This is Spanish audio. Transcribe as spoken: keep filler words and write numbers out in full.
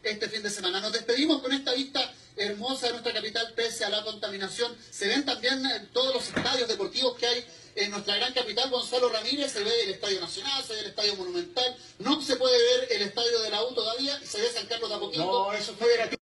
este fin de semana. Nos despedimos con esta vista hermosa de nuestra capital pese a la contaminación. Se ven también todos los estadios deportivos que hay en nuestra gran capital. Gonzalo Ramírez, se ve el Estadio Nacional, se ve el Estadio Monumental, no se puede ver el Estadio de la U todavía, se ve San Carlos de a poquito. No, eso fue gratuito.